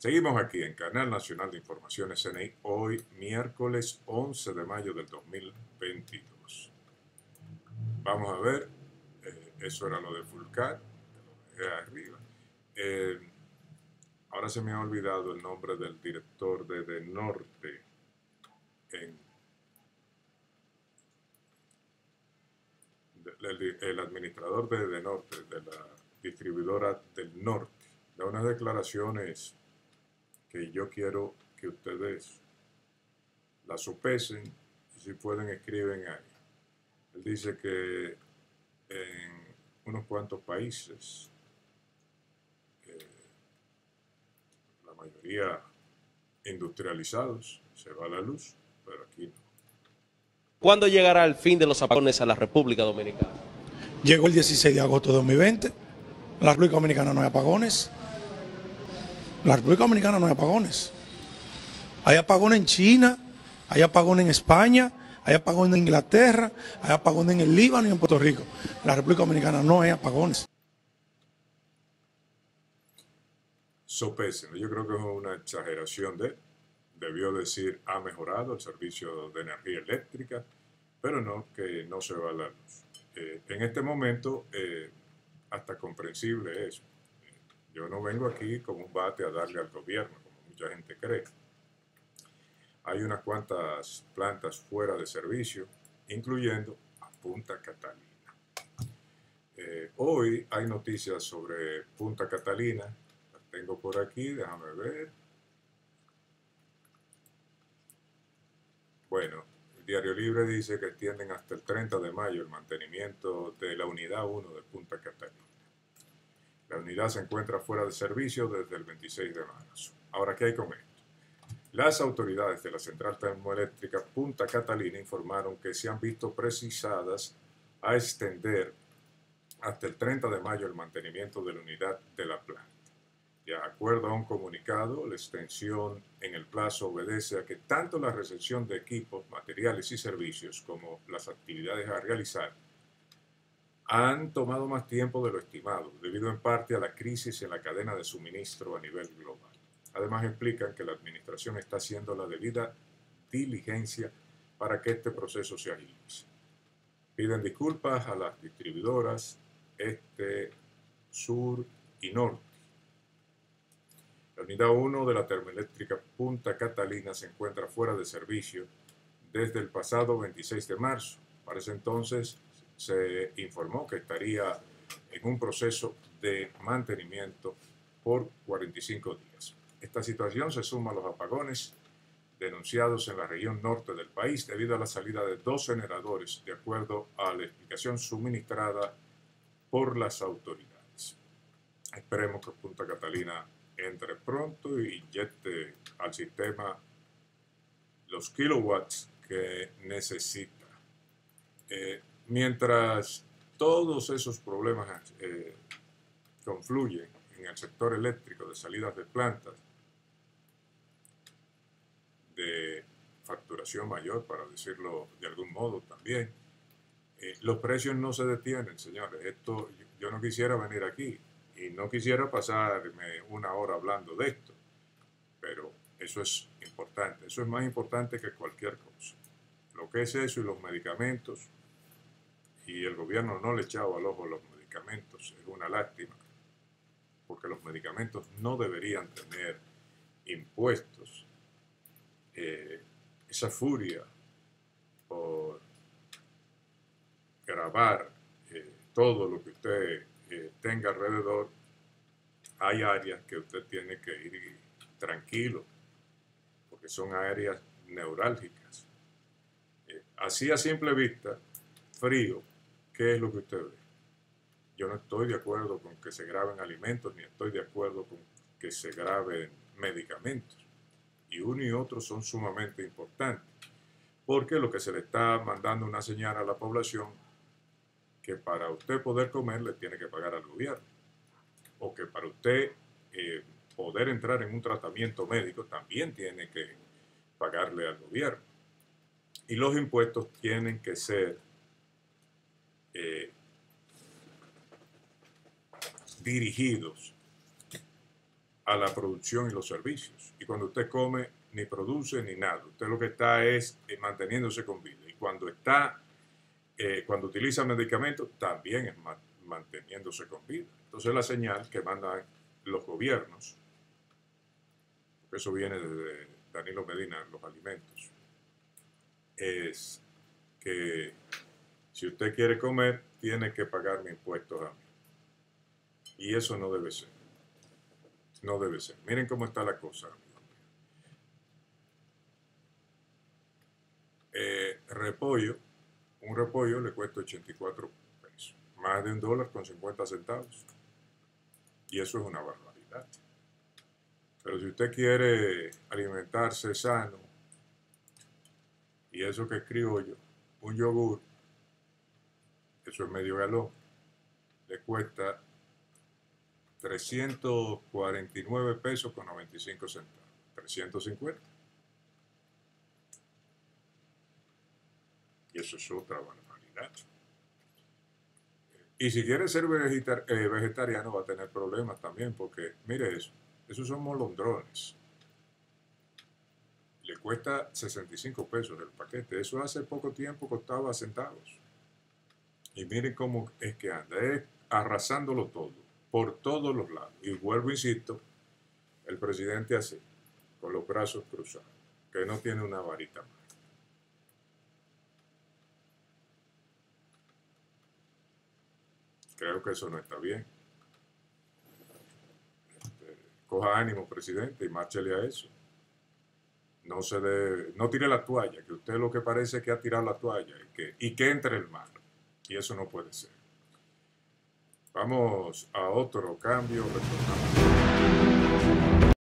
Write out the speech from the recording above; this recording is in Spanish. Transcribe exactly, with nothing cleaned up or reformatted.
Seguimos aquí en Canal Nacional de Información S N I, hoy miércoles once de mayo del dos mil veintidós. Vamos a ver, eh, eso era lo de Fulcar, lo dejé arriba. Eh, ahora se me ha olvidado el nombre del director de De Norte, en, de, el, el administrador de De Norte, de la distribuidora del Norte, da unas declaraciones que yo quiero que ustedes la sopesen y si pueden escriben ahí. Él dice que en unos cuantos países, eh, la mayoría industrializados, se va la luz, pero aquí no. ¿Cuándo llegará el fin de los apagones a la República Dominicana? Llegó el dieciséis de agosto de dos mil veinte. En la República Dominicana no hay apagones. En la República Dominicana no hay apagones. Hay apagones en China, hay apagones en España, hay apagones en Inglaterra, hay apagones en el Líbano y en Puerto Rico. En la República Dominicana no hay apagones. Sopésenlo. Yo creo que es una exageración de, debió decir ha mejorado el servicio de energía eléctrica, pero no que no se va la luz. Eh, en este momento, eh, hasta comprensible es. Yo no vengo aquí como un bate a darle al gobierno, como mucha gente cree. Hay unas cuantas plantas fuera de servicio, incluyendo a Punta Catalina. Eh, hoy hay noticias sobre Punta Catalina. Las tengo por aquí, déjame ver. Bueno, el Diario Libre dice que extienden hasta el treinta de mayo el mantenimiento de la unidad uno de Punta Catalina. La unidad se encuentra fuera de servicio desde el veintiséis de marzo. Ahora, ¿qué hay con esto? Las autoridades de la central termoeléctrica Punta Catalina informaron que se han visto precisadas a extender hasta el treinta de mayo el mantenimiento de la unidad de la planta. De acuerdo a un comunicado, la extensión en el plazo obedece a que tanto la recepción de equipos, materiales y servicios como las actividades a realizar han tomado más tiempo de lo estimado, debido en parte a la crisis en la cadena de suministro a nivel global. Además, explican que la administración está haciendo la debida diligencia para que este proceso se agilice. Piden disculpas a las distribuidoras Este, Sur y Norte. La unidad uno de la termoeléctrica Punta Catalina se encuentra fuera de servicio desde el pasado veintiséis de marzo. Para ese entonces se informó que estaría en un proceso de mantenimiento por cuarenta y cinco días. Esta situación se suma a los apagones denunciados en la región norte del país debido a la salida de dos generadores, de acuerdo a la explicación suministrada por las autoridades. Esperemos que Punta Catalina entre pronto y inyecte al sistema los kilowatts que necesita. Eh, mientras todos esos problemas eh, confluyen en el sector eléctrico de salidas de plantas, de facturación mayor, para decirlo de algún modo también, eh, los precios no se detienen, señores. Esto, yo, yo no quisiera venir aquí y no quisiera pasarme una hora hablando de esto, pero eso es importante, eso es más importante que cualquier cosa. Lo que es eso y los medicamentos, y el gobierno no le echaba al ojo los medicamentos, es una lástima, porque los medicamentos no deberían tener impuestos. Eh, esa furia por grabar eh, todo lo que usted eh, tenga alrededor, hay áreas que usted tiene que ir tranquilo, porque son áreas neurálgicas. Eh, así a simple vista, frío, ¿qué es lo que usted ve? Yo no estoy de acuerdo con que se graben alimentos, ni estoy de acuerdo con que se graben medicamentos. Y uno y otro son sumamente importantes, porque lo que se le está mandando una señal a la población que para usted poder comer le tiene que pagar al gobierno, o que para usted eh, poder entrar en un tratamiento médico también tiene que pagarle al gobierno. Y los impuestos tienen que ser eh, dirigidos a la producción y los servicios. Y cuando usted come, ni produce ni nada. Usted lo que está es eh, manteniéndose con vida. Y cuando está, eh, cuando utiliza medicamentos, también es ma manteniéndose con vida. Entonces la señal que mandan los gobiernos, porque eso viene desde Danilo Medina, los alimentos, es que si usted quiere comer, tiene que pagarme impuestos a mí. Y eso no debe ser. No debe ser. Miren cómo está la cosa. Eh, repollo, un repollo le cuesta ochenta y cuatro pesos, más de un dólar con cincuenta centavos. Y eso es una barbaridad. Pero si usted quiere alimentarse sano, y eso que es criollo, un yogur, eso es medio galón, le cuesta trescientos cuarenta y nueve pesos con noventa y cinco centavos. trescientos cincuenta. Y eso es otra barbaridad. Y si quiere ser vegetar eh, vegetariano va a tener problemas también, porque mire eso, esos son molondrones. Le cuesta sesenta y cinco pesos el paquete. Eso hace poco tiempo costaba centavos. Y miren cómo es que anda, es arrasándolo todo, por todos los lados. Y vuelvo, insisto, el presidente así, con los brazos cruzados, que no tiene una varita más. Creo que eso no está bien. Este, coja ánimo, presidente, y márchele a eso. No se dé, no tire la toalla, que usted lo que parece es que ha tirado la toalla y que, y que entre el mar. Y eso no puede ser. Vamos a otro cambio. Retornamos.